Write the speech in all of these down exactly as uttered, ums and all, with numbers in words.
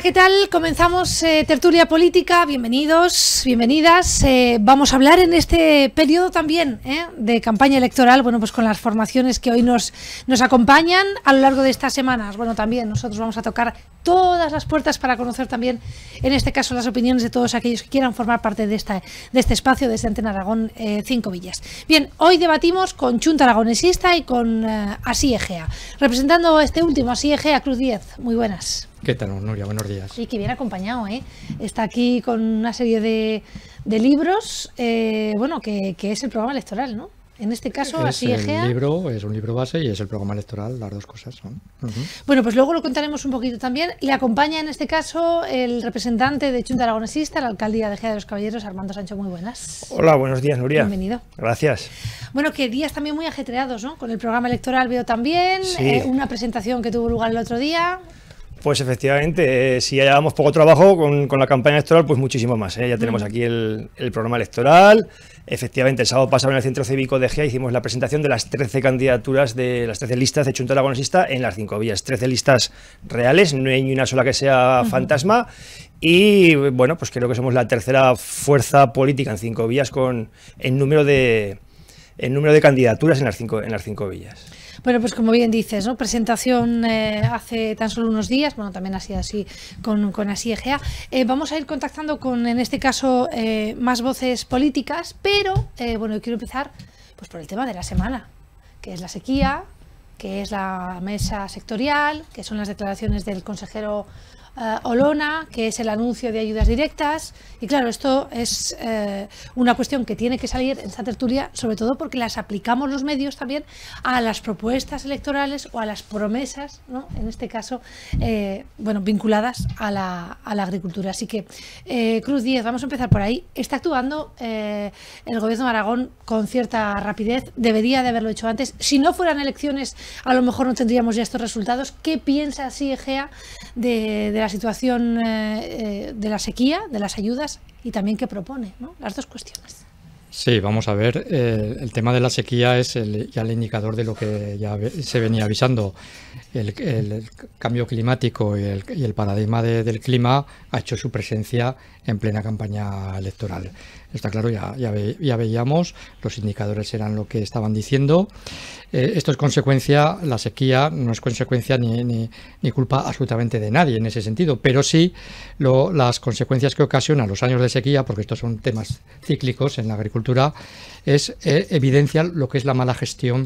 ¿qué tal? Comenzamos eh, tertulia política. Bienvenidos, bienvenidas. Eh, vamos a hablar en este periodo también eh, de campaña electoral, bueno, pues con las formaciones que hoy nos, nos acompañan a lo largo de estas semanas. Bueno, también nosotros vamos a tocar todas las puertas para conocer también, en este caso, las opiniones de todos aquellos que quieran formar parte de, esta, de este espacio desde Antena Aragón eh, Cinco Villas. Bien, hoy debatimos con Chunta Aragonesista y con eh, Así Egea. Representando este último, Así Egea, Cruz Díez. Muy buenas. ¿Qué tal, Nuria? Buenos días. Sí, que bien acompañado, ¿eh? Está aquí con una serie de, de libros, eh, bueno, que, que es el programa electoral, ¿no? En este caso, es Así Egea. El libro es un libro base y es el programa electoral, las dos cosas son. Uh-huh. Bueno, pues luego lo contaremos un poquito también. Le acompaña en este caso el representante de Chunta Aragonesista, la alcaldía de Egea de los Caballeros, Armando Sancho. Muy buenas. Hola, buenos días, Nuria. Bienvenido. Gracias. Bueno, que días también muy ajetreados, ¿no? Con el programa electoral veo también, sí. eh, una presentación que tuvo lugar el otro día. Pues efectivamente, eh, si ya llevamos poco trabajo con, con la campaña electoral, pues muchísimo más. ¿eh? Ya tenemos mm. aquí el, el programa electoral. Efectivamente, el sábado pasado en el Centro Cívico de Egea hicimos la presentación de las trece candidaturas, de las trece listas de Chunta Aragonesista en las Cinco Villas. trece listas reales, no hay ni una sola que sea uh-huh. fantasma. Y bueno, pues creo que somos la tercera fuerza política en Cinco Villas con el número de, el número de candidaturas en las cinco, en las cinco villas. Bueno, pues como bien dices, ¿no? Presentación eh, hace tan solo unos días, bueno, también así así con, con Así Egea. Eh, vamos a ir contactando con, en este caso, eh, más voces políticas, pero, eh, bueno, yo quiero empezar pues por el tema de la semana, que es la sequía, que es la mesa sectorial, que son las declaraciones del consejero Uh, Olona, que es el anuncio de ayudas directas. Y claro, esto es eh, una cuestión que tiene que salir en esta tertulia, sobre todo porque las aplicamos los medios también a las propuestas electorales o a las promesas, ¿no? En este caso, eh, bueno, vinculadas a la, a la agricultura. Así que, eh, Cruz Díez, vamos a empezar por ahí. Está actuando eh, el Gobierno de Aragón con cierta rapidez, debería de haberlo hecho antes. Si no fueran elecciones, a lo mejor no tendríamos ya estos resultados. ¿Qué piensa Así Egea de, de la situación eh, de la sequía, de las ayudas y también qué propone, ¿no? Las dos cuestiones? Sí, vamos a ver, eh, el tema de la sequía es el, ya el indicador de lo que ya se venía avisando. El, el, el cambio climático y el, y el paradigma de, del clima ha hecho su presencia en plena campaña electoral. Está claro, ya, ya, ve, ya veíamos, los indicadores eran lo que estaban diciendo. Eh, esto es consecuencia, la sequía no es consecuencia ni, ni, ni culpa absolutamente de nadie en ese sentido, pero sí lo, las consecuencias que ocasionan los años de sequía, porque estos son temas cíclicos en la agricultura, es eh, evidencia lo que es la mala gestión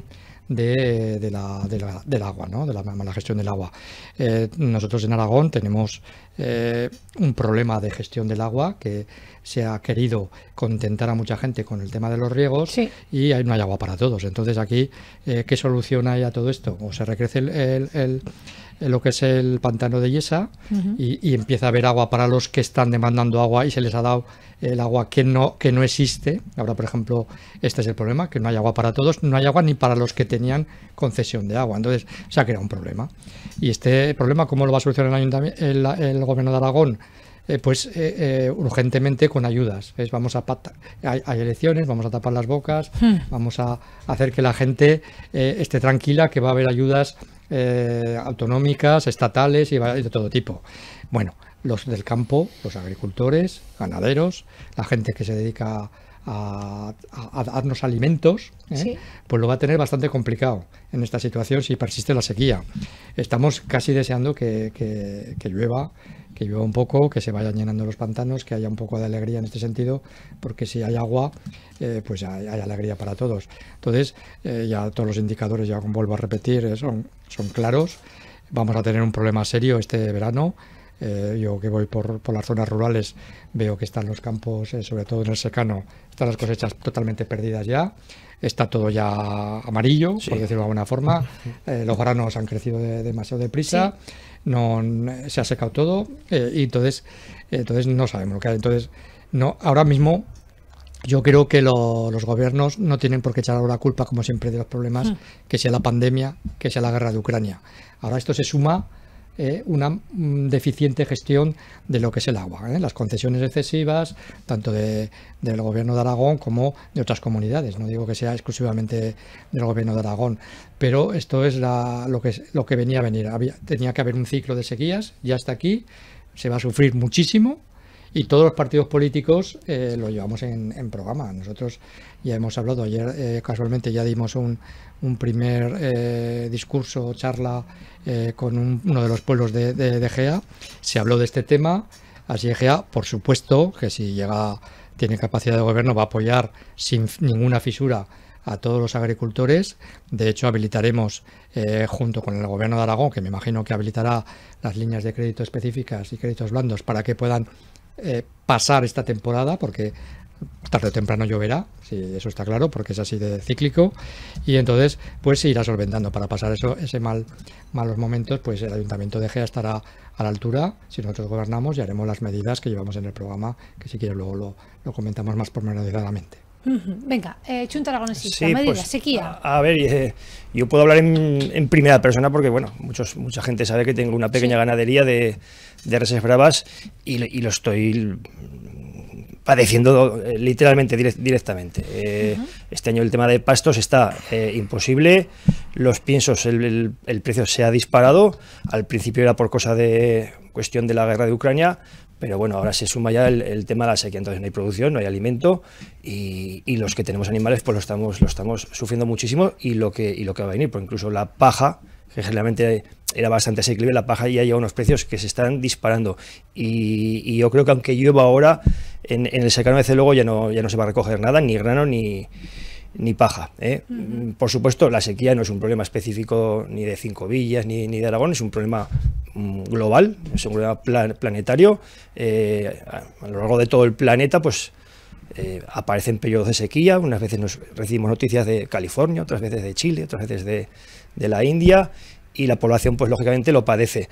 De, de la, de la, del agua, ¿no? De la mala gestión del agua. Eh, nosotros en Aragón tenemos eh, un problema de gestión del agua que se ha querido contentar a mucha gente con el tema de los riegos, sí. Y ahí no hay agua para todos. Entonces aquí, eh, ¿qué solución hay a todo esto? O se recrece el, el, el lo que es el pantano de Yesa uh-huh. y, y empieza a haber agua para los que están demandando agua y se les ha dado el agua que no, que no existe. Ahora, por ejemplo, este es el problema, que no hay agua para todos, no hay agua ni para los que tenían concesión de agua. Entonces se ha creado un problema. Y este problema, ¿cómo lo va a solucionar el, ayuntamiento, el, el Gobierno de Aragón? Eh, pues eh, eh, urgentemente con ayudas. ¿Ves? Vamos a pata- hay, hay elecciones, vamos a tapar las bocas, hmm. vamos a hacer que la gente eh, esté tranquila, que va a haber ayudas Eh, autonómicas, estatales y de todo tipo. Bueno, los del campo, los agricultores, ganaderos, la gente que se dedica a, a, a darnos alimentos, ¿eh? Sí. Pues lo va a tener bastante complicado en esta situación si persiste la sequía. Estamos casi deseando que, que, que llueva, que llueva un poco, que se vayan llenando los pantanos, que haya un poco de alegría en este sentido, porque si hay agua, eh, pues hay, hay alegría para todos. Entonces, eh, ya todos los indicadores, ya vuelvo a repetir, eh, son, son claros. Vamos a tener un problema serio este verano. Eh, yo que voy por, por las zonas rurales veo que están los campos, eh, sobre todo en el secano, están las cosechas totalmente perdidas ya. Está todo ya amarillo, sí. Por decirlo de alguna forma. Eh, los granos han crecido de, demasiado deprisa. Sí. No, se ha secado todo eh, y entonces, eh, entonces no sabemos lo que hay. Entonces, no, ahora mismo yo creo que lo, los gobiernos no tienen por qué echar ahora culpa, como siempre, de los problemas, mm. que sea la pandemia, que sea la guerra de Ucrania. Ahora esto se suma eh, una mm, deficiente gestión de lo que es el agua, ¿eh? Las concesiones excesivas, tanto de, del gobierno de Aragón como de otras comunidades. No digo que sea exclusivamente del gobierno de Aragón, pero esto es la, lo, que, lo que venía a venir. Había, tenía que haber un ciclo de sequías, ya está aquí. se va a sufrir muchísimo. Y todos los partidos políticos eh, lo llevamos en, en programa. Nosotros ya hemos hablado, ayer eh, casualmente ya dimos un, un primer eh, discurso, charla eh, con un, uno de los pueblos de, de, de Egea. Se habló de este tema. Así Egea, por supuesto, que si llega, tiene capacidad de gobierno, va a apoyar sin ninguna fisura a todos los agricultores. De hecho, habilitaremos, eh, junto con el gobierno de Aragón, que me imagino que habilitará las líneas de crédito específicas y créditos blandos para que puedan Eh, pasar esta temporada, porque tarde o temprano lloverá, sí, eso está claro, porque es así de cíclico, y entonces pues se irá solventando. Para pasar eso, ese mal malos momentos, pues el Ayuntamiento de Egea estará a la altura. Si nosotros gobernamos, y haremos las medidas que llevamos en el programa, que si quieres luego lo, lo comentamos más pormenorizadamente. Venga, eh, Chunta Aragonesista, sí, medidas, pues, sequía. A, a ver, eh, yo puedo hablar en, en primera persona porque, bueno, muchos, mucha gente sabe que tengo una pequeña sí. ganadería de, de reses bravas y, y lo estoy padeciendo eh, literalmente, direct, directamente. Eh, uh-huh. Este año el tema de pastos está eh, imposible, los piensos, el, el, el precio se ha disparado, al principio era por cosa de cuestión de la guerra de Ucrania, pero bueno, ahora se suma ya el, el tema de la sequía, entonces no hay producción, no hay alimento y, y los que tenemos animales pues lo estamos, lo estamos sufriendo muchísimo y lo que y lo que va a venir, porque incluso la paja, que generalmente era bastante asequible, la paja ya lleva unos precios que se están disparando y, y yo creo que aunque llueva ahora, en, en el secano de luego ya no, ya no se va a recoger nada, ni grano ni... ni paja, ¿eh? Uh-huh. Por supuesto, la sequía no es un problema específico ni de Cinco Villas ni, ni de Aragón, es un problema mm, global, es un problema plan, planetario. Eh, a, a lo largo de todo el planeta, pues eh, aparecen periodos de sequía. Unas veces nos recibimos noticias de California, otras veces de Chile, otras veces de, de la India, y la población, pues lógicamente, lo padece.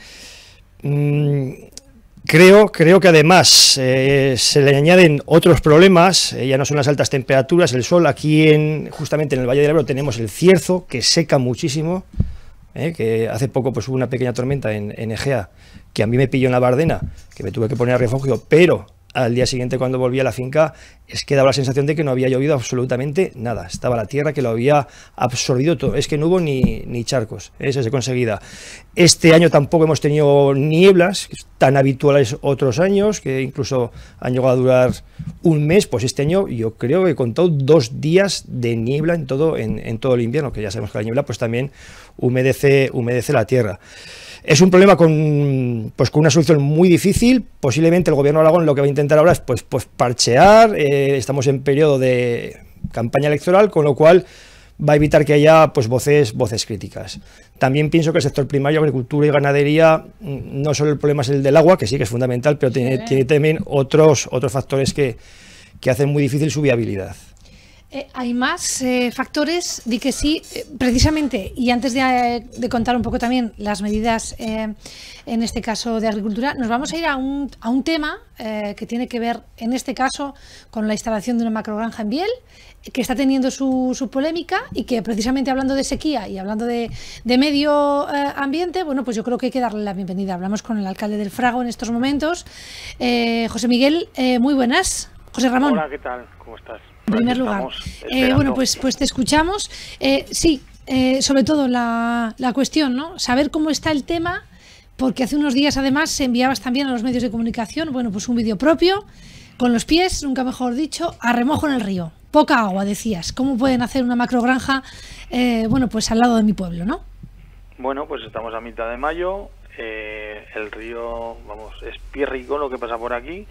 Mm, Creo, creo que además eh, se le añaden otros problemas, eh, ya no son las altas temperaturas, el sol. Aquí en, justamente en el Valle del Ebro tenemos el cierzo, que seca muchísimo, eh, que hace poco pues hubo una pequeña tormenta en, en Egea, que a mí me pilló en la Bardena, que me tuve que poner a refugio, pero al día siguiente cuando volví a la finca es que daba la sensación de que no había llovido absolutamente nada, estaba la tierra que lo había absorbido todo, es que no hubo ni, ni charcos, eso es conseguida. Este año tampoco hemos tenido nieblas tan habituales otros años, que incluso han llegado a durar un mes, pues este año yo creo que he contado dos días de niebla en todo, en, en todo el invierno, que ya sabemos que la niebla pues también humedece, humedece la tierra. Es un problema con, pues, con una solución muy difícil. Posiblemente el gobierno de Aragón lo que va a intentar ahora es pues, pues parchear. Eh, estamos en periodo de campaña electoral, con lo cual va a evitar que haya pues, voces, voces críticas. También pienso que el sector primario, agricultura y ganadería, no solo el problema es el del agua, que sí que es fundamental, pero tiene, tiene también otros, otros factores que, que hacen muy difícil su viabilidad. Eh, hay más eh, factores, di que sí, eh, precisamente, y antes de, eh, de contar un poco también las medidas, eh, en este caso de agricultura, nos vamos a ir a un, a un tema eh, que tiene que ver, en este caso, con la instalación de una macrogranja en Biel, que está teniendo su, su polémica y que precisamente hablando de sequía y hablando de, de medio eh, ambiente, bueno, pues yo creo que hay que darle la bienvenida. Hablamos con el alcalde del Frago en estos momentos. Eh, José Miguel, eh, muy buenas. José Ramón. Hola, ¿qué tal? ¿Cómo estás? En primer lugar, eh, bueno, pues, pues te escuchamos. Eh, sí, eh, sobre todo la, la cuestión, ¿no? Saber cómo está el tema, porque hace unos días además enviabas también a los medios de comunicación, bueno, pues un vídeo propio, con los pies, nunca mejor dicho, a remojo en el río. Poca agua, decías. ¿Cómo pueden hacer una macrogranja, eh, bueno, pues al lado de mi pueblo, ¿no? Bueno, pues estamos a mitad de mayo, eh, el río, vamos, es pírrico lo que pasa por aquí.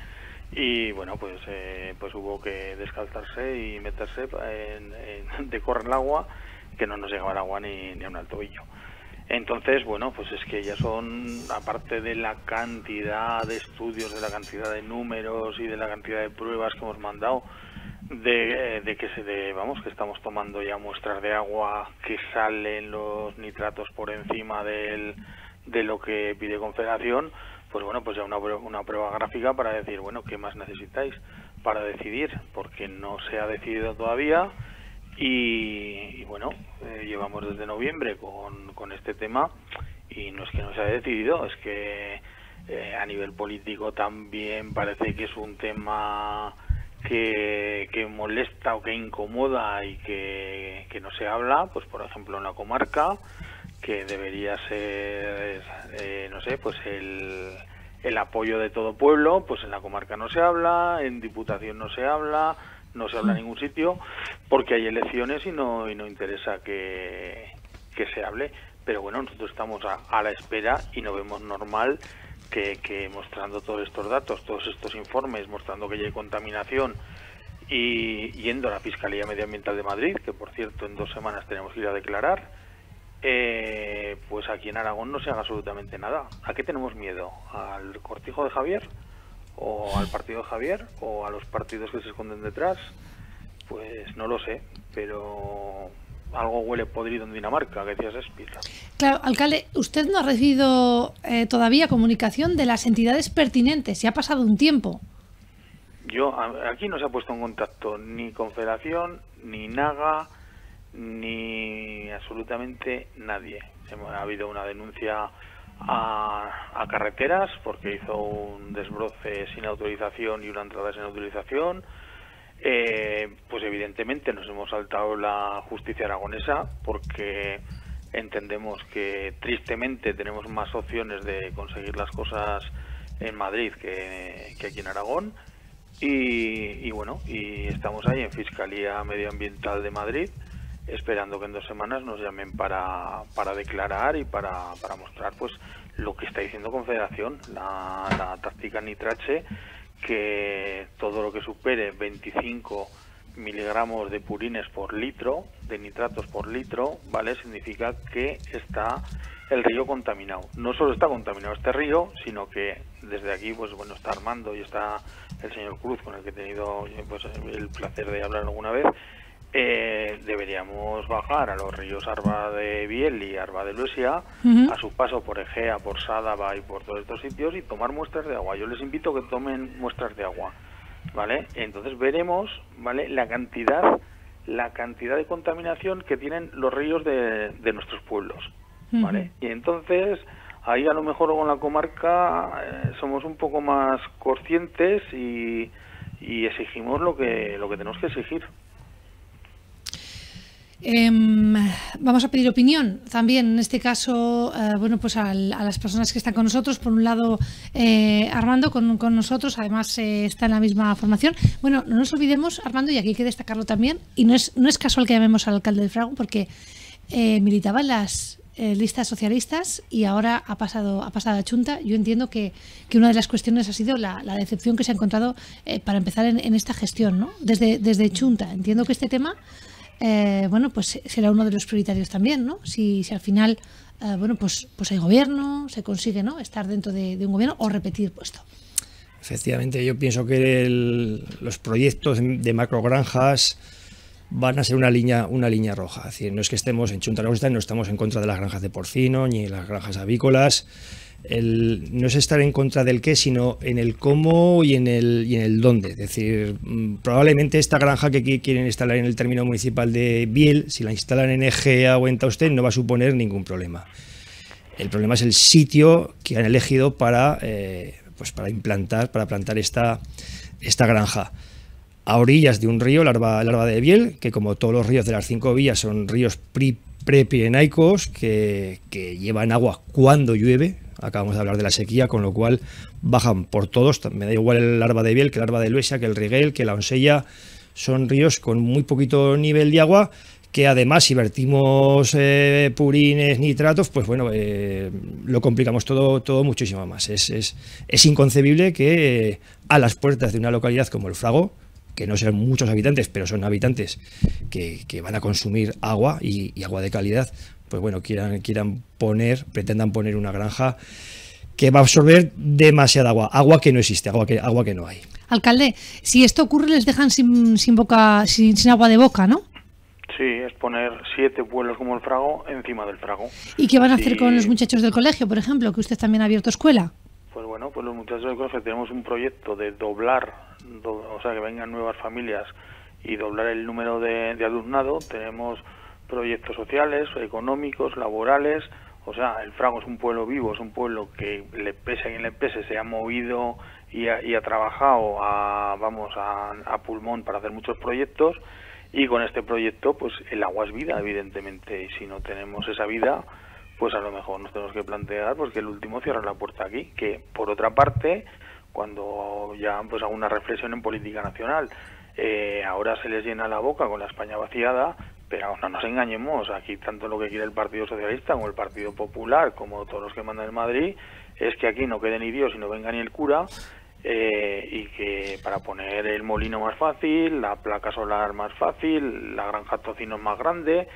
Y bueno, pues eh, pues hubo que descalzarse y meterse en, en, de correr el agua, que no nos llegaba el agua ni, ni a un al tobillo. Entonces, bueno, pues es que ya son, aparte de la cantidad de estudios, de la cantidad de números y de la cantidad de pruebas que hemos mandado, de, de que se de, vamos, que estamos tomando ya muestras de agua que salen los nitratos por encima del, de lo que pide Confederación. Pues bueno, pues ya una, una prueba gráfica para decir, bueno, ¿qué más necesitáis para decidir? Porque no se ha decidido todavía y, y bueno, eh, llevamos desde noviembre con, con este tema y no es que no se haya decidido, es que eh, a nivel político también parece que es un tema que, que molesta o que incomoda y que, que no se habla, pues por ejemplo en la comarca, que debería ser, eh, no sé, pues el, el apoyo de todo pueblo, pues en la comarca no se habla, en Diputación no se habla, no se habla en ningún sitio, porque hay elecciones y no y no interesa que, que se hable. Pero bueno, nosotros estamos a, a la espera y no vemos normal que, que mostrando todos estos datos, todos estos informes, mostrando que ya hay contaminación, y yendo a la Fiscalía Medioambiental de Madrid, que por cierto en dos semanas tenemos que ir a declarar, eh, pues aquí en Aragón no se haga absolutamente nada. ¿A qué tenemos miedo? ¿Al cortijo de Javier? ¿O al partido de Javier? ¿O a los partidos que se esconden detrás? Pues no lo sé, pero algo huele podrido en Dinamarca, que decía Shakespeare. Claro, alcalde, usted no ha recibido eh, todavía comunicación de las entidades pertinentes, y ha pasado un tiempo. Yo, aquí no se ha puesto en contacto ni Confederación, ni Naga, ni absolutamente nadie. Ha habido una denuncia a, a Carreteras porque hizo un desbroce sin autorización y una entrada sin autorización. Eh, pues evidentemente nos hemos saltado la justicia aragonesa porque entendemos que tristemente tenemos más opciones de conseguir las cosas en Madrid que, que aquí en Aragón. Y, y bueno, y estamos ahí en Fiscalía Medioambiental de Madrid esperando que en dos semanas nos llamen para, para declarar y para, para mostrar pues lo que está diciendo Confederación, la, la táctica nitrache, que todo lo que supere veinticinco miligramos de purines por litro, de nitratos por litro, ¿vale? Significa que está el río contaminado. No solo está contaminado este río, sino que desde aquí, pues bueno, está Armando y está el señor Cruz, con el que he tenido pues el placer de hablar alguna vez. Eh, deberíamos bajar a los ríos Arba de Biel y Arba de Luesia, uh-huh. a su paso por Egea, por Sádava y por todos estos sitios, y tomar muestras de agua. Yo les invito a que tomen muestras de agua, ¿vale? Entonces veremos, ¿vale?, la cantidad la cantidad de contaminación que tienen los ríos de, de nuestros pueblos, ¿vale? Uh-huh. Y entonces ahí a lo mejor con la comarca eh, somos un poco más conscientes y, y exigimos lo que lo que tenemos que exigir. Eh, vamos a pedir opinión también en este caso, eh, bueno, pues al, a las personas que están con nosotros. Por un lado, eh, Armando con, con nosotros, además eh, está en la misma formación. Bueno, no nos olvidemos, Armando, y aquí hay que destacarlo también, y no es, no es casual que llamemos al alcalde del Frago, porque eh, militaba en las eh, listas socialistas y ahora ha pasado, ha pasado a Chunta. Yo entiendo que, que una de las cuestiones ha sido la, la decepción que se ha encontrado eh, para empezar en, en esta gestión, ¿no? Desde, desde Chunta. Entiendo que este tema Eh, bueno, pues será uno de los prioritarios también, ¿no? Si, si al final, eh, bueno, pues, pues hay gobierno, se consigue, ¿no?, estar dentro de, de un gobierno o repetir puesto. Efectivamente, yo pienso que el, los proyectos de macrogranjas van a ser una línea, una línea roja. Es decir, no es que estemos en Chunta Aragonesa, no estamos en contra de las granjas de porcino ni las granjas avícolas. El, no es estar en contra del qué, sino en el cómo y en el, y en el dónde. Es decir, probablemente esta granja que quieren instalar en el término municipal de Biel, si la instalan en Egea o en Tausten, no va a suponer ningún problema. El problema es el sitio que han elegido para, eh, pues para implantar, para plantar esta, esta granja. A orillas de un río, el Arba, el Arba de Biel, que como todos los ríos de las cinco vías son ríos pri, prepirenaicos que, que llevan agua cuando llueve. Acabamos de hablar de la sequía, con lo cual bajan por todos. Me da igual el Arba de Biel que el Arba de Luesia, que el Riguel, que la Onsella. Son ríos con muy poquito nivel de agua, que además si vertimos eh, purines, nitratos, pues bueno, eh, lo complicamos todo, todo muchísimo más. Es, es, es inconcebible que eh, a las puertas de una localidad como el Frago, que no sean muchos habitantes, pero son habitantes que, que van a consumir agua y, y agua de calidad, pues bueno, quieran, quieran poner, pretendan poner una granja que va a absorber demasiada agua, agua que no existe, agua que, agua que no hay. Alcalde, si esto ocurre les dejan sin, sin, boca, sin, sin agua de boca, ¿no? Sí, es poner siete pueblos como el Frago encima del Frago. ¿Y qué van a hacer sí. con los muchachos del colegio, por ejemplo, que usted también ha abierto escuela? Pues bueno, pues los muchachos del colegio tenemos un proyecto de doblar, do, o sea, que vengan nuevas familias y doblar el número de, de alumnado. Tenemos proyectos sociales, económicos, laborales. O sea, el Frago es un pueblo vivo, es un pueblo que le pese a quien le pese, se ha movido y ha, y ha trabajado a, vamos, a, a pulmón para hacer muchos proyectos, y con este proyecto pues el agua es vida, evidentemente, y si no tenemos esa vida, pues a lo mejor nos tenemos que plantear pues que el último cierra la puerta aquí, que por otra parte, cuando ya pues hago una reflexión en política nacional, eh, ahora se les llena la boca con la España vaciada, pero no nos engañemos, aquí tanto lo que quiere el Partido Socialista como el Partido Popular, como todos los que mandan en Madrid, es que aquí no quede ni Dios y no venga ni el cura, eh, y que para poner el molino más fácil, la placa solar más fácil, la granja tocinos más grande,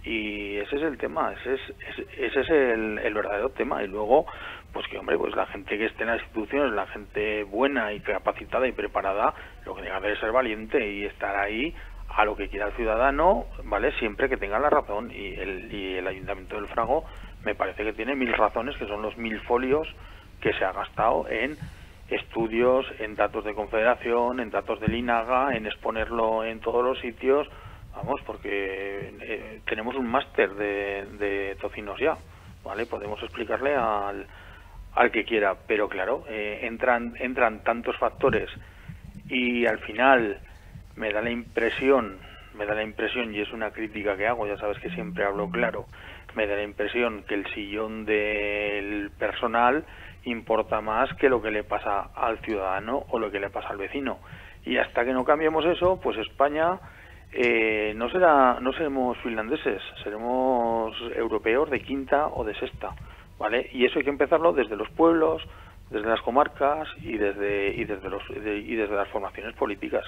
y ese es el tema, ese es, ese, ese es el, el verdadero tema. Y luego, pues que hombre, pues la gente que esté en las instituciones, la gente buena y capacitada y preparada, lo que tenga que hacer es ser valiente y estar ahí a lo que quiera el ciudadano, ¿vale? Siempre que tenga la razón, y el, y el Ayuntamiento del Frago me parece que tiene mil razones, que son los mil folios que se ha gastado en estudios, en datos de Confederación, en datos del INAGA, en exponerlo en todos los sitios, vamos, porque eh, tenemos un máster de, de tocinos ya, ¿vale? Podemos explicarle al, al que quiera, pero claro, eh, entran, entran tantos factores y al final me da la impresión, me da la impresión, y es una crítica que hago, ya sabes que siempre hablo claro, me da la impresión que el sillón del personal importa más que lo que le pasa al ciudadano o lo que le pasa al vecino. Y hasta que no cambiemos eso, pues España eh, no será, no seremos finlandeses, seremos europeos de quinta o de sexta, ¿vale? Y eso hay que empezarlo desde los pueblos, desde las comarcas y desde y desde los de, y desde las formaciones políticas.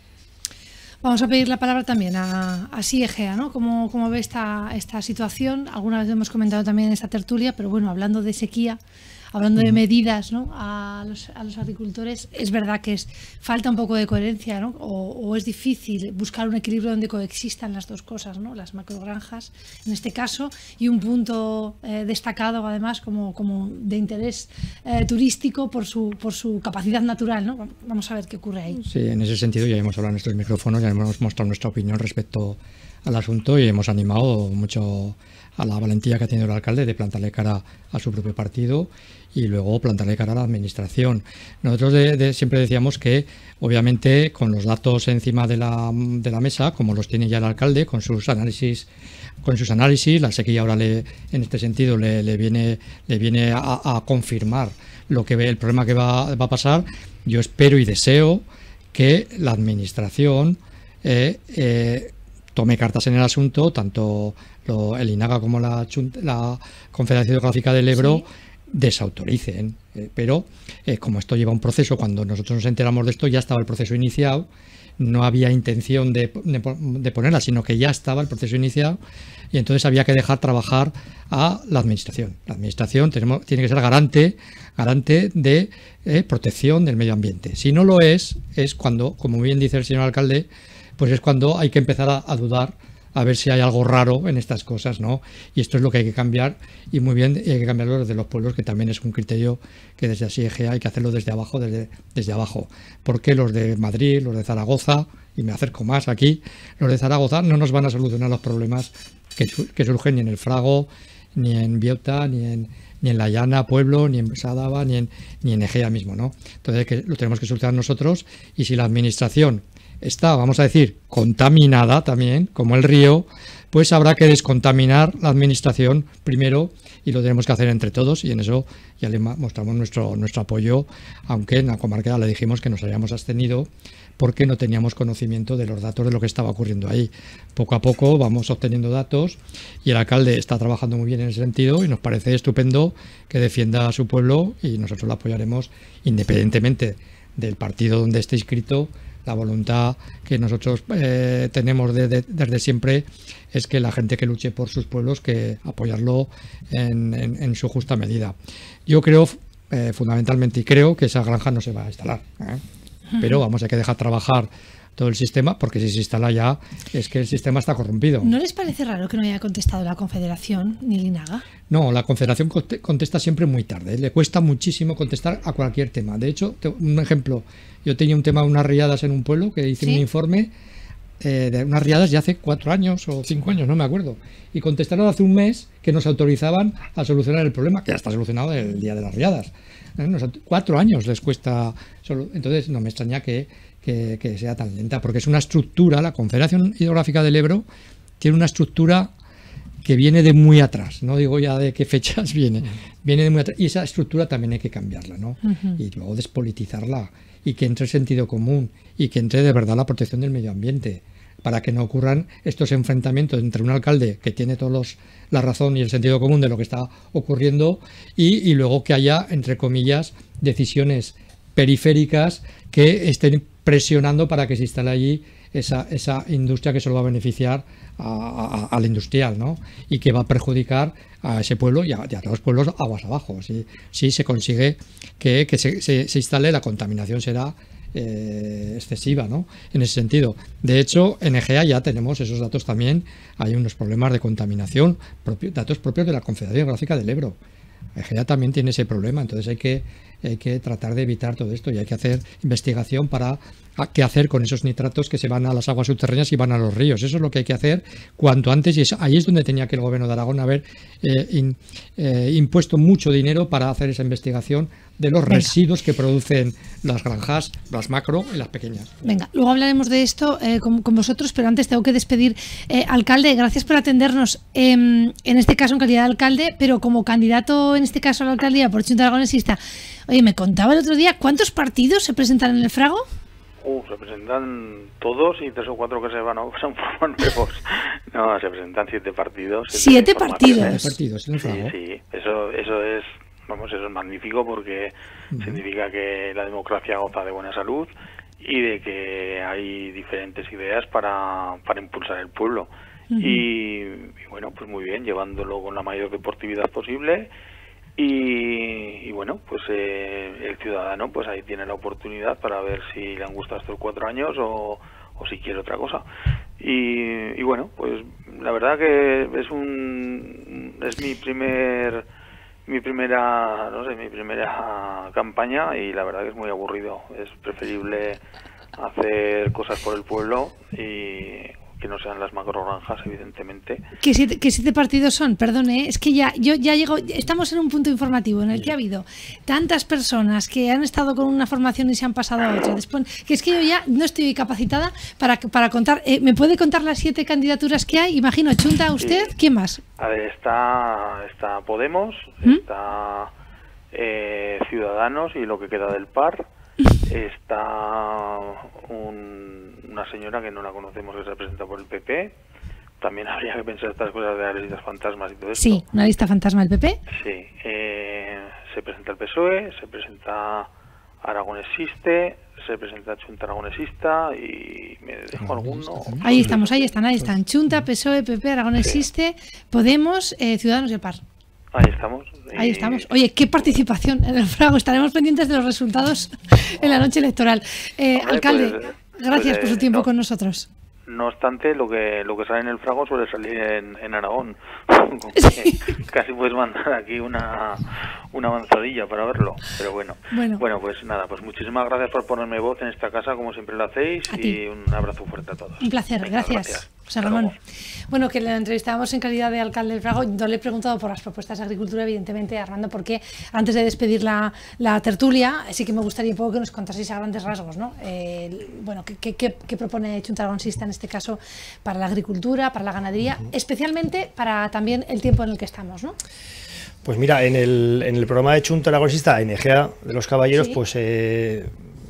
Vamos a pedir la palabra también a, a Asier Egea, ¿no? ¿Cómo, cómo ve esta, esta situación? Alguna vez lo hemos comentado también en esta tertulia, pero bueno, hablando de sequía, hablando de medidas, ¿no? a, los, a los agricultores, es verdad que es, falta un poco de coherencia, ¿no? O, o es difícil buscar un equilibrio donde coexistan las dos cosas, ¿no? Las macrogranjas, en este caso, y un punto eh, destacado, además, como, como de interés eh, turístico por su, por su capacidad natural, ¿no? Vamos a ver qué ocurre ahí. Sí, en ese sentido ya hemos hablado en estos micrófonos, ya hemos mostrado nuestra opinión respecto al asunto y hemos animado mucho a la valentía que ha tenido el alcalde de plantarle cara a su propio partido y luego plantarle cara a la administración. Nosotros de, de, siempre decíamos que, obviamente, con los datos encima de la, de la mesa, como los tiene ya el alcalde, con sus análisis, con sus análisis, la sequía ahora le, en este sentido le, le viene, le viene a, a confirmar lo que ve, el problema que va, va a pasar. Yo espero y deseo que la administración eh, eh, tome cartas en el asunto, tanto lo, el INAGA como la, la Confederación Hidrográfica del Ebro, sí, desautoricen. Eh, pero eh, como esto lleva un proceso, cuando nosotros nos enteramos de esto ya estaba el proceso iniciado, no había intención de, de, de ponerla, sino que ya estaba el proceso iniciado y entonces había que dejar trabajar a la administración. La administración tenemos, tiene que ser garante, garante de eh, protección del medio ambiente. Si no lo es, es cuando, como bien dice el señor alcalde, pues es cuando hay que empezar a, a dudar, a ver si hay algo raro en estas cosas, ¿no? Y esto es lo que hay que cambiar, y muy bien, y hay que cambiarlo desde los pueblos, que también es un criterio que desde Asier Egea hay que hacerlo desde abajo, desde, desde abajo. Porque los de Madrid, los de Zaragoza, y me acerco más aquí, los de Zaragoza no nos van a solucionar los problemas que, que surgen ni en el Frago, ni en Biota, ni en, ni en La Llana, Pueblo, ni en Sadaba, ni en, ni en Egea mismo, ¿no? Entonces que lo tenemos que solucionar nosotros, y si la administración está, vamos a decir, contaminada también, como el río, pues habrá que descontaminar la administración primero, y lo tenemos que hacer entre todos, y en eso ya le mostramos nuestro, nuestro apoyo, aunque en la comarca le dijimos que nos habíamos abstenido porque no teníamos conocimiento de los datos de lo que estaba ocurriendo ahí. Poco a poco vamos obteniendo datos y el alcalde está trabajando muy bien en ese sentido, y nos parece estupendo que defienda a su pueblo, y nosotros lo apoyaremos independientemente del partido donde esté inscrito. La voluntad que nosotros eh, tenemos de, de, desde siempre es que la gente que luche por sus pueblos, que apoyarlo en, en, en su justa medida. Yo creo, eh, fundamentalmente, y creo que esa granja no se va a instalar, ¿eh? Pero vamos, hay que dejar trabajar todo el sistema, porque si se instala ya es que el sistema está corrompido. ¿No les parece raro que no haya contestado la Confederación ni el INAGA? No, la Confederación contesta siempre muy tarde, ¿eh? Le cuesta muchísimo contestar a cualquier tema. De hecho, un ejemplo, yo tenía un tema de unas riadas en un pueblo que hice, ¿sí?, un informe eh, de unas riadas ya hace cuatro años o cinco años, no me acuerdo, y contestaron hace un mes que nos autorizaban a solucionar el problema, que ya está solucionado el día de las riadas. ¿Eh? Nos, cuatro años les cuesta, solo, entonces no me extraña que Que, que sea tan lenta, porque es una estructura, la Confederación Hidrográfica del Ebro tiene una estructura que viene de muy atrás, no digo ya de qué fechas viene, viene de muy atrás, y esa estructura también hay que cambiarla, ¿no? Uh-huh. Y luego despolitizarla, y que entre sentido común, y que entre de verdad la protección del medio ambiente, para que no ocurran estos enfrentamientos entre un alcalde que tiene todos la razón y el sentido común de lo que está ocurriendo, y, y luego que haya, entre comillas, decisiones periféricas que estén presionando para que se instale allí esa, esa industria que solo va a beneficiar a, a, al industrial, ¿no? Y que va a perjudicar a ese pueblo y a, y a todos los pueblos aguas abajo. Si, si se consigue que, que se, se, se instale, la contaminación será eh, excesiva, ¿no? En ese sentido. De hecho, en Egea ya tenemos esos datos también. Hay unos problemas de contaminación, propio, datos propios de la Confederación Geográfica del Ebro. Egea también tiene ese problema, entonces hay que, hay que tratar de evitar todo esto y hay que hacer investigación para qué hacer con esos nitratos que se van a las aguas subterráneas y van a los ríos. Eso es lo que hay que hacer cuanto antes, y eso, ahí es donde tenía que el gobierno de Aragón haber eh, in, eh, impuesto mucho dinero para hacer esa investigación de los Venga. residuos que producen las granjas, las macro y las pequeñas. Venga, luego hablaremos de esto eh, con, con vosotros, pero antes tengo que despedir. Eh, alcalde, gracias por atendernos, eh, en este caso en calidad de alcalde, pero como candidato en este caso a la alcaldía por Chunta Aragonesista. Oye, me contaba el otro día, ¿cuántos partidos se presentan en el Frago? Uh, se presentan todos y tres o cuatro que se van a son nuevos. No, se presentan siete partidos. Siete partidos. Siete partidos en el Frago. Sí, sí, eso, eso es, vamos, eso es magnífico porque uh-huh. significa que la democracia goza de buena salud y de que hay diferentes ideas para, para impulsar el pueblo. Uh-huh. y, y bueno, pues muy bien, llevándolo con la mayor deportividad posible. Y, y bueno, pues eh, el ciudadano pues ahí tiene la oportunidad para ver si le han gustado estos cuatro años o, o si quiere otra cosa. Y, y bueno, pues la verdad que es un es mi primer mi primera no sé mi primera campaña y la verdad que es muy aburrido. Es preferible hacer cosas por el pueblo y que no sean las macrogranjas, evidentemente. ¿Qué siete, qué siete partidos son? Perdone, ¿eh? Es que ya yo ya llego, estamos en un punto informativo en el que ha habido tantas personas que han estado con una formación y se han pasado a otra. Después, que es que yo ya no estoy capacitada para, para contar. Eh, ¿Me puede contar las siete candidaturas que hay? Imagino, Chunta, usted, sí. ¿Quién más? A ver, está, está Podemos, ¿Mm? está eh, Ciudadanos y lo que queda del P A R. Está un, una señora que no la conocemos que se presenta por el P P. También habría que pensar estas cosas de las listas fantasmas y todo esto. Sí, una lista fantasma del P P. Sí, eh, se presenta el P S O E, se presenta Aragón Existe, se presenta Chunta Aragonesista y me dejo alguno. Ahí estamos, ahí están, ahí están. Chunta, P S O E, P P, Aragón Existe, sí. Podemos, eh, Ciudadanos y el P A R. Ahí estamos. Ahí estamos. Oye, qué participación en el Frago. Estaremos pendientes de los resultados en la noche electoral. Eh, Hombre, alcalde, pues, gracias pues, eh, por su tiempo no, con nosotros. No obstante, lo que lo que sale en el Frago suele salir en, en Aragón. Sí. Casi puedes mandar aquí una, una avanzadilla para verlo. Pero bueno. bueno. Bueno, pues nada, pues muchísimas gracias por ponerme voz en esta casa, como siempre lo hacéis. Y un abrazo fuerte a todos. Un placer, Venga, gracias. gracias. José Ramón. Bueno, que le entrevistábamos en calidad de alcalde del Frago. No le he preguntado por las propuestas de agricultura, evidentemente, Armando, porque antes de despedir la, la tertulia, sí que me gustaría un poco que nos contaseis a grandes rasgos, ¿no? Eh, bueno, ¿qué, qué, qué propone Chunta Aragonesista en este caso para la agricultura, para la ganadería, uh-huh. especialmente para también el tiempo en el que estamos, ¿no? Pues mira, en el, en el programa de Chunta Aragonesista, en Egea de los Caballeros, ¿Sí? pues eh,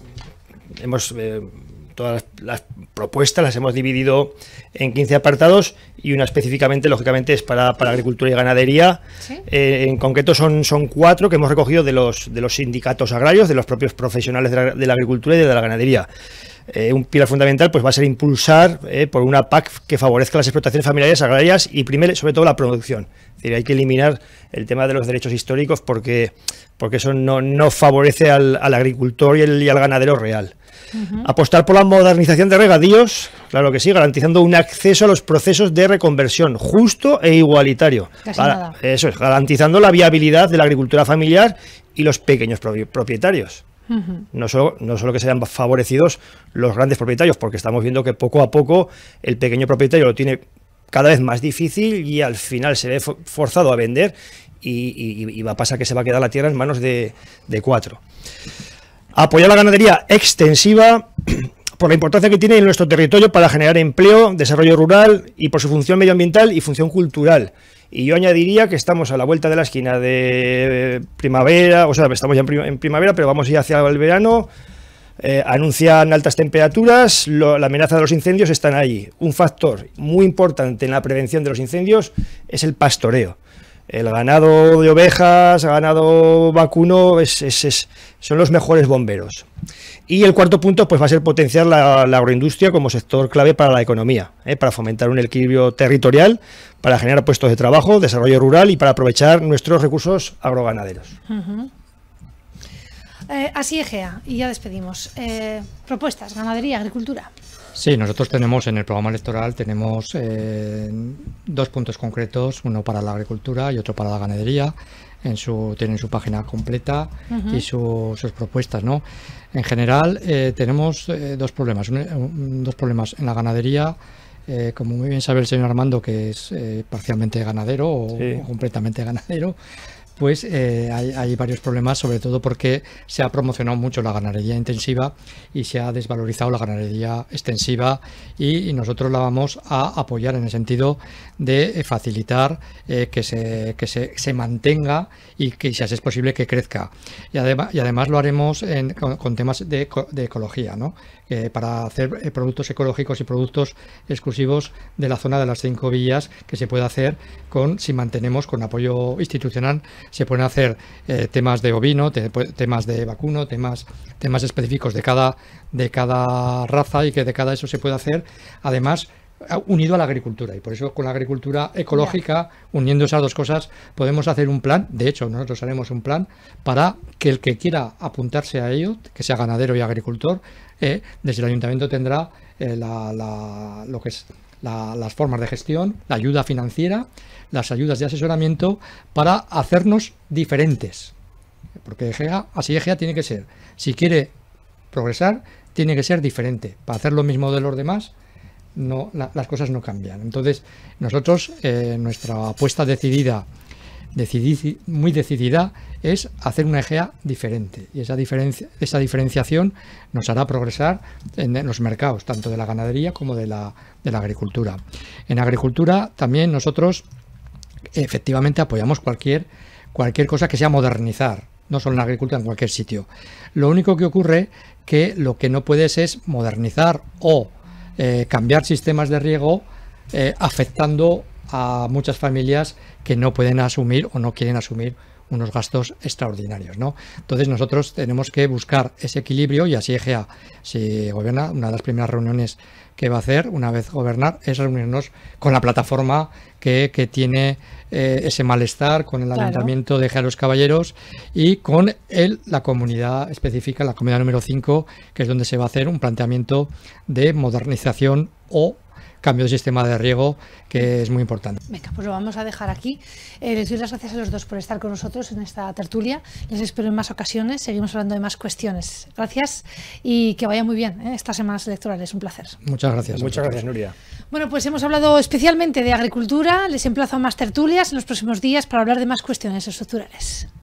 hemos... Eh, todas las, las propuestas las hemos dividido en quince apartados y una específicamente, lógicamente, es para, para agricultura y ganadería. ¿Sí? Eh, en concreto son, son cuatro que hemos recogido de los, de los sindicatos agrarios, de los propios profesionales de la, de la agricultura y de la ganadería. Eh, un pilar fundamental pues va a ser impulsar eh, por una P A C que favorezca las explotaciones familiares agrarias y primero, sobre todo, la producción. Es decir, hay que eliminar el tema de los derechos históricos porque, porque eso no, no favorece al, al agricultor y, el, y al ganadero real. Uh-huh. Apostar por la modernización de regadíos, claro que sí, garantizando un acceso a los procesos de reconversión justo e igualitario. Casi para, nada. Eso es, garantizando la viabilidad de la agricultura familiar y los pequeños propietarios. Uh-huh. No solo, no solo que sean favorecidos los grandes propietarios, porque estamos viendo que poco a poco el pequeño propietario lo tiene cada vez más difícil y al final se ve forzado a vender y, y, y va a pasar que se va a quedar la tierra en manos de, de cuatro. Apoyar la ganadería extensiva por la importancia que tiene en nuestro territorio para generar empleo, desarrollo rural y por su función medioambiental y función cultural. Y yo añadiría que estamos a la vuelta de la esquina de primavera, o sea, estamos ya en primavera, pero vamos a ir hacia el verano. Eh, anuncian altas temperaturas, lo, la amenaza de los incendios están allí. Un factor muy importante en la prevención de los incendios es el pastoreo. El ganado de ovejas, el ganado vacuno, es, es, es, son los mejores bomberos. Y el cuarto punto pues va a ser potenciar la, la agroindustria como sector clave para la economía, ¿eh? para fomentar un equilibrio territorial, para generar puestos de trabajo, desarrollo rural y para aprovechar nuestros recursos agroganaderos. Uh-huh. eh, así Egea, y ya despedimos. Eh, propuestas, ganadería, agricultura. Sí, nosotros tenemos en el programa electoral tenemos eh, dos puntos concretos, uno para la agricultura y otro para la ganadería. En su tienen su página completa uh-huh. y su, sus propuestas, ¿no? En general eh, tenemos eh, dos problemas, un, un, dos problemas en la ganadería. Eh, como muy bien sabe el señor Armando, que es eh, parcialmente ganadero o, sí. o completamente ganadero, pues eh, hay, hay varios problemas, sobre todo porque se ha promocionado mucho la ganadería intensiva y se ha desvalorizado la ganadería extensiva, y, y nosotros la vamos a apoyar en el sentido de facilitar eh, que, se, que se, se mantenga y que, si es posible, que crezca. Y, además, y además lo haremos en, con, con temas de, de ecología, ¿no? Eh, para hacer eh, productos ecológicos y productos exclusivos de la zona de las cinco villas, que se puede hacer con, si mantenemos con apoyo institucional, se pueden hacer eh, temas de ovino, te, temas de vacuno, temas, temas específicos de cada, de cada raza, y que de cada eso se puede hacer, además unido a la agricultura. Y por eso con la agricultura ecológica, uniendo esas dos cosas, podemos hacer un plan. De hecho, nosotros haremos un plan para que el que quiera apuntarse a ello, que sea ganadero y agricultor, eh, desde el ayuntamiento tendrá eh, la, la, lo que es la, las formas de gestión, la ayuda financiera, las ayudas de asesoramiento para hacernos diferentes. Porque Egea, así Egea tiene que ser, si quiere progresar, tiene que ser diferente. Para hacer lo mismo de los demás, no, la, las cosas no cambian. Entonces, nosotros, eh, nuestra apuesta decidida, decidi, muy decidida, es hacer una Egea diferente. Y esa, diferencia, esa diferenciación nos hará progresar en, en los mercados, tanto de la ganadería como de la, de la agricultura. En agricultura también nosotros efectivamente apoyamos cualquier, cualquier cosa que sea modernizar, no solo en la agricultura, en cualquier sitio. Lo único que ocurre que lo que no puedes es modernizar o eh, cambiar sistemas de riego eh, afectando a muchas familias que no pueden asumir o no quieren asumir unos gastos extraordinarios, ¿no? Entonces nosotros tenemos que buscar ese equilibrio, y así Egea, si gobierna, una de las primeras reuniones que va a hacer una vez gobernar es reunirnos con la plataforma que, que tiene eh, ese malestar con el claro. Ayuntamiento de Egea Los Caballeros y con el, la comunidad específica, la comunidad número cinco, que es donde se va a hacer un planteamiento de modernización o cambio de sistema de riego, que es muy importante. Venga, pues lo vamos a dejar aquí. Eh, les doy las gracias a los dos por estar con nosotros en esta tertulia. Les espero en más ocasiones. Seguimos hablando de más cuestiones. Gracias y que vaya muy bien ¿eh? Estas semanas electorales. Un placer. Muchas gracias. Muchas gracias, Nuria. Bueno, pues hemos hablado especialmente de agricultura. Les emplazo a más tertulias en los próximos días para hablar de más cuestiones estructurales.